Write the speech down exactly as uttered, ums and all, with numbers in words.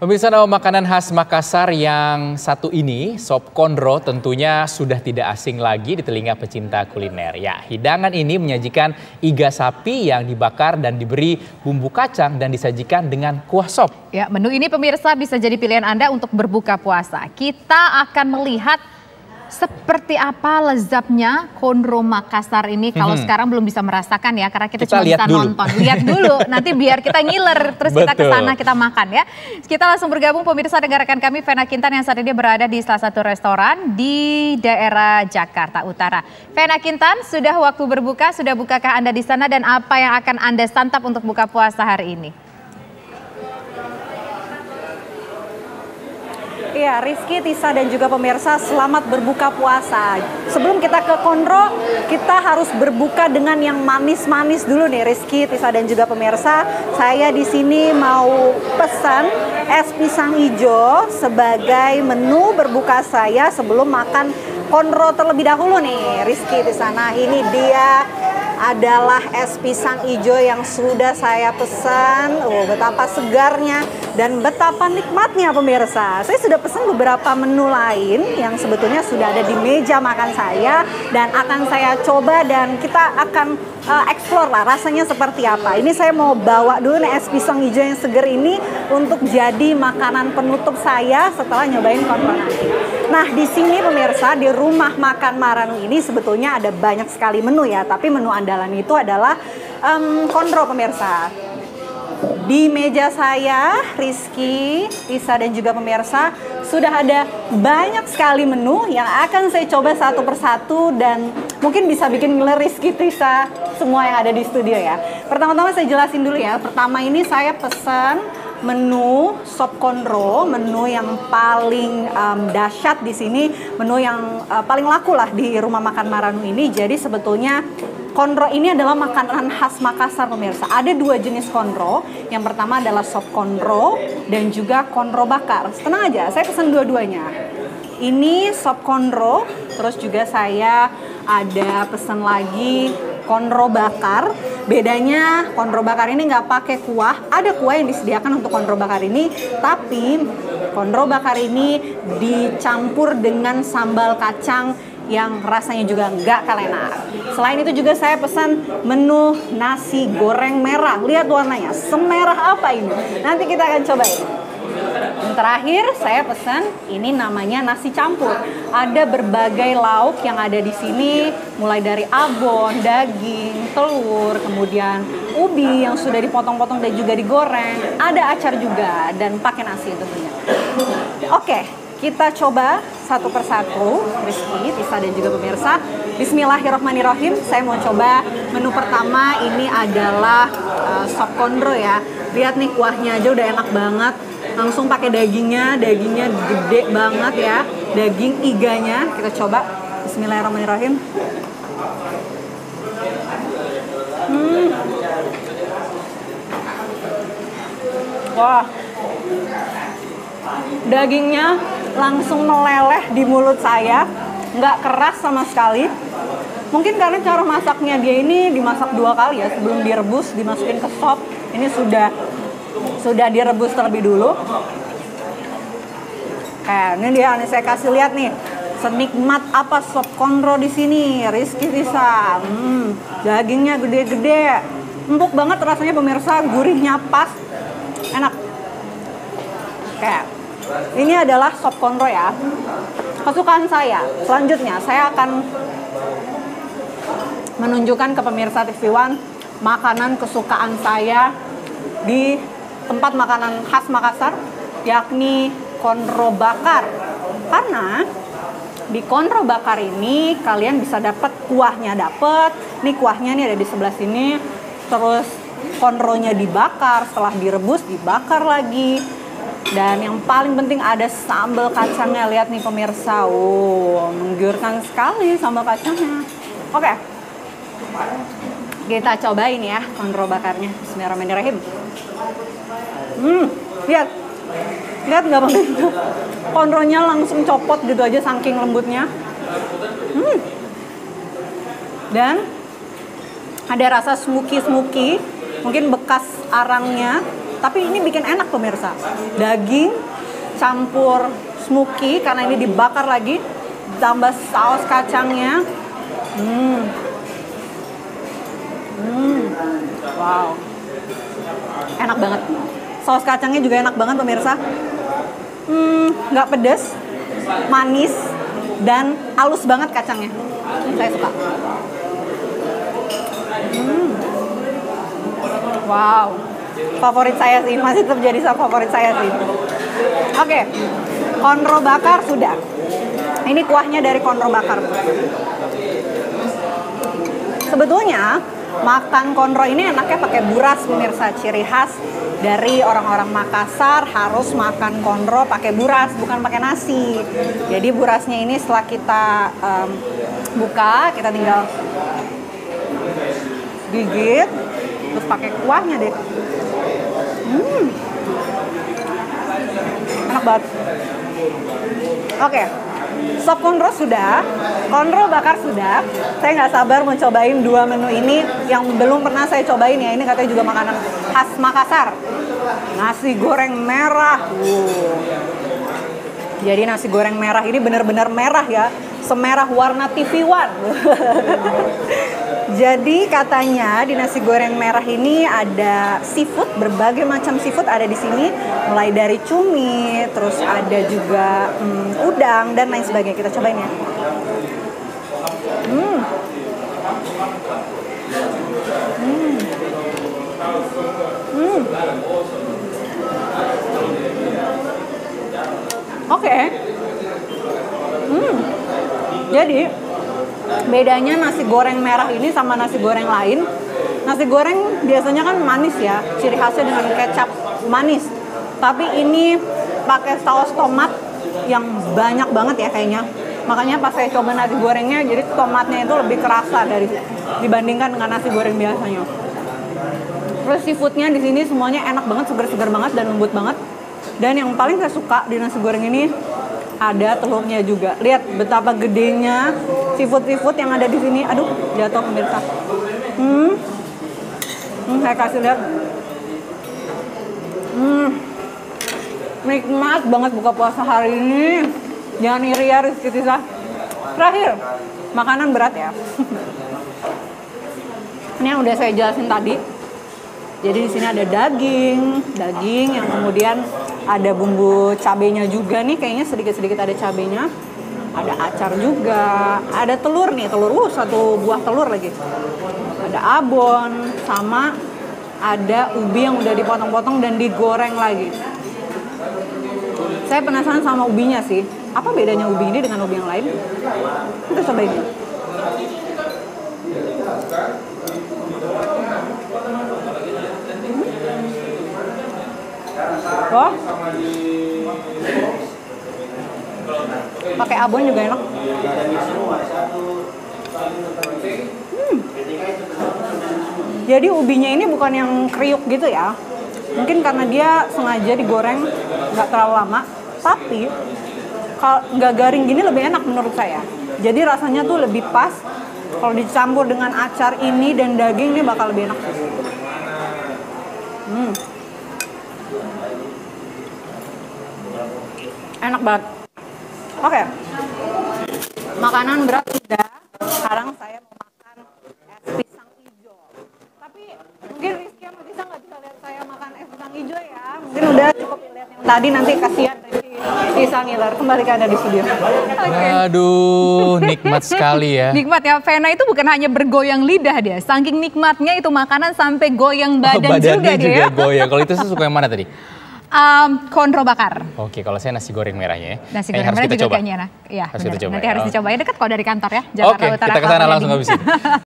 Pemirsa, nama makanan khas Makassar yang satu ini, sop konro, tentunya sudah tidak asing lagi di telinga pecinta kuliner. Ya, hidangan ini menyajikan iga sapi yang dibakar dan diberi bumbu kacang dan disajikan dengan kuah sop. Ya, menu ini pemirsa bisa jadi pilihan Anda untuk berbuka puasa. Kita akan melihat seperti apa lezatnya konro Makassar ini kalau hmm. sekarang belum bisa merasakan ya, karena kita, kita cuma bisa dulu. nonton. Lihat dulu, nanti biar kita ngiler, terus Betul. kita ke sana kita makan ya. Kita langsung bergabung pemirsa dengan rekan kami Vena Kintan yang saat ini berada di salah satu restoran di daerah Jakarta Utara. Vena Kintan, sudah waktu berbuka, sudah bukakah Anda di sana dan apa yang akan Anda santap untuk buka puasa hari ini? Iya, Rizky, Tisa dan juga pemirsa, selamat berbuka puasa. Sebelum kita ke konro, kita harus berbuka dengan yang manis-manis dulu nih, Rizky, Tisa dan juga pemirsa. Saya di sini mau pesan es pisang hijau sebagai menu berbuka saya sebelum makan konro terlebih dahulu nih, Rizky, Tisa. Nah, ini dia adalah es pisang hijau yang sudah saya pesan. Oh, betapa segarnya dan betapa nikmatnya pemirsa. Saya sudah pesan beberapa menu lain yang sebetulnya sudah ada di meja makan saya dan akan saya coba dan kita akan uh, explore lah rasanya seperti apa. Ini saya mau bawa dulu nih es pisang hijau yang seger ini untuk jadi makanan penutup saya setelah nyobain konro nanti. Nah, di sini pemirsa, di rumah makan Maranu ini sebetulnya ada banyak sekali menu ya, tapi menu andalan itu adalah um, konro pemirsa. Di meja saya, Rizky, Tisa dan juga pemirsa, sudah ada banyak sekali menu yang akan saya coba satu persatu dan mungkin bisa bikin ngiler Rizky, Tisa, semua yang ada di studio ya. Pertama-tama saya jelasin dulu ya. Pertama ini saya pesan menu sop konro, menu yang paling um, dahsyat di sini, menu yang uh, paling laku lah di rumah makan Maranu ini. Jadi sebetulnya konro ini adalah makanan khas Makassar pemirsa. Ada dua jenis konro. Yang pertama adalah sop konro dan juga konro bakar. Tenang aja, saya pesan dua-duanya. Ini sop konro, terus juga saya ada pesan lagi konro bakar. Bedanya konro bakar ini nggak pakai kuah, ada kuah yang disediakan untuk konro bakar ini, tapi konro bakar ini dicampur dengan sambal kacang yang rasanya juga nggak kalah enak. Selain itu juga saya pesan menu nasi goreng merah. Lihat warnanya, semerah apa ini? Nanti kita akan cobain. Dan terakhir saya pesan ini namanya nasi campur. Ada berbagai lauk yang ada di sini, mulai dari abon, daging, telur, kemudian ubi yang sudah dipotong-potong dan juga digoreng. Ada acar juga dan pakai nasi tentunya. Oke, kita coba satu persatu, Rizky, Tisa dan juga pemirsa. Bismillahirrahmanirrahim. Saya mau coba menu pertama, ini adalah uh, sop konro ya. Lihat nih kuahnya aja udah enak banget. Langsung pakai dagingnya, dagingnya gede banget ya, daging iganya. Kita coba. Bismillahirrahmanirrahim. Hmm. Wah, dagingnya langsung meleleh di mulut saya, nggak keras sama sekali. Mungkin karena cara masaknya dia ini dimasak dua kali ya, sebelum direbus dimasukin ke sop. Ini sudah sudah direbus terlebih dulu. Kayak ini dia, nih saya kasih lihat nih, senikmat apa sop konro di sini, Rizky, Tisa. Hmm, dagingnya gede-gede, empuk banget rasanya pemirsa, gurihnya pas, enak. Kayak ini adalah sop konro ya, kesukaan saya. Selanjutnya saya akan menunjukkan ke pemirsa T V One makanan kesukaan saya di tempat makanan khas Makassar, yakni konro bakar. Karena di konro bakar ini kalian bisa dapat kuahnya, dapat. Nih kuahnya nih ada di sebelah sini. Terus konronya dibakar, setelah direbus dibakar lagi. Dan yang paling penting ada sambal kacangnya. Lihat nih pemirsa, oh, menggiurkan sekali sambal kacangnya. Oke, kita cobain ya konro bakarnya. Bismillahirrahmanirrahim. Hmm, lihat, lihat nggak pemirsa? Konronya langsung copot gitu aja saking lembutnya. Hmm. Dan ada rasa smoky-smoky, mungkin bekas arangnya Tapi ini bikin enak pemirsa. Daging campur smoky karena ini dibakar lagi, tambah saus kacangnya. Hmm. Hmm. Wow. Enak banget. Saus kacangnya juga enak banget pemirsa. Hmm, nggak pedes, manis, dan halus banget kacangnya. Saya suka. Hmm. Wow, favorit saya sih, masih tetap jadi favorit saya sih. Oke, konro bakar sudah. Ini kuahnya dari konro bakar. Sebetulnya makan konro ini enaknya pakai buras pemirsa. Ciri khas dari orang-orang Makassar harus makan konro pakai buras, bukan pakai nasi. Jadi burasnya ini setelah kita um, buka, kita tinggal gigit, terus pakai kuahnya deh. Hmm, enak banget. Oke, sop konro sudah, konro bakar sudah. Saya nggak sabar mau cobain dua menu ini yang belum pernah saya cobain ya. Ini katanya juga makanan khas Makassar. Nasi goreng merah. Wow. Jadi nasi goreng merah ini benar-benar merah ya, semerah warna T V One. Jadi katanya di nasi goreng merah ini ada seafood, berbagai macam seafood ada di sini, mulai dari cumi, terus ada juga hmm, udang dan lain sebagainya. Kita cobain ya. Hmm. Hmm. Hmm. Oke. Okay. Hmm. Jadi bedanya nasi goreng merah ini sama nasi goreng lain. Nasi goreng biasanya kan manis ya, ciri khasnya dengan kecap manis. Tapi ini pakai saus tomat yang banyak banget ya kayaknya. Makanya pas saya coba nasi gorengnya, jadi tomatnya itu lebih kerasa dari dibandingkan dengan nasi goreng biasanya. Terus seafoodnya di sini semuanya enak banget, segar-segar banget dan lembut banget. Dan yang paling saya suka di nasi goreng ini ada telurnya juga. Lihat betapa gedenya seafood-seafood yang ada di sini. Aduh, jatuh pemirsa. Hmm. Hmm, saya kasih lihat. Hmm. Nikmat banget buka puasa hari ini. Jangan iri ya Rizky Tisa. Terakhir, makanan berat ya. Ini yang udah saya jelasin tadi. Jadi di sini ada daging, daging yang kemudian ada bumbu cabenya juga nih, kayaknya sedikit-sedikit ada cabenya. Ada acar juga, ada telur nih, telur, uh, satu buah telur lagi. Ada abon, sama ada ubi yang udah dipotong-potong dan digoreng lagi. Saya penasaran sama ubinya sih. Apa bedanya ubi ini dengan ubi yang lain? Kita cobain. Oh, pakai abon juga enak. Hmm. Jadi ubinya ini bukan yang kriuk gitu ya. Mungkin karena dia sengaja digoreng nggak terlalu lama. Tapi kalau nggak garing gini lebih enak menurut saya. Jadi rasanya tuh lebih pas. Kalau dicampur dengan acar ini dan daging ini bakal lebih enak. Hmm. Enak banget. Oke, okay. Makanan berat sudah. Sekarang saya mau makan es pisang hijau. Tapi mungkin Rizky sama Tisa nggak bisa lihat saya makan es pisang hijau ya. Mungkin udah cukup lihat yang tadi, nanti kasihan Rizky Tisa ngiler. Kembali ke Anda di studio. Okay. Aduh, nikmat sekali ya. Nikmat ya, Vena itu bukan hanya bergoyang lidah dia. Saking nikmatnya itu makanan sampai goyang badan oh, juga, juga dia. Goyang. Kalau itu suka yang mana tadi? Um, konro bakar. Oke, kalau saya nasi goreng merahnya ya. Nasi goreng merah juga coba. Kayaknya enak. Iya, harus kita coba. Nanti ya. harus dicoba. Ya dekat kok dari kantor ya. Jakarta Oke, Utara. kita ke sana langsung habis ini.